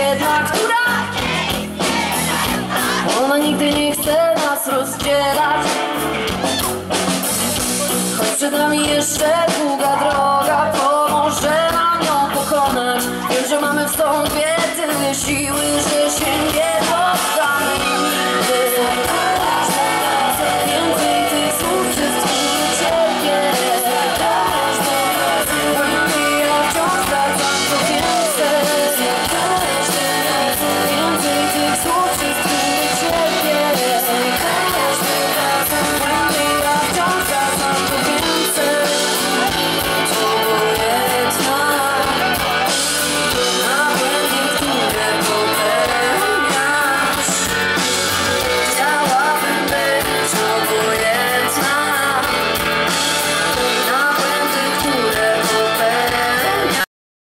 jedna, która ona nigdy nie chce nas rozdzielać. Choć przed nami jeszcze długa droga, pomoże nam ją pokonać. Wiem, że mamy w sobie tyle siły, że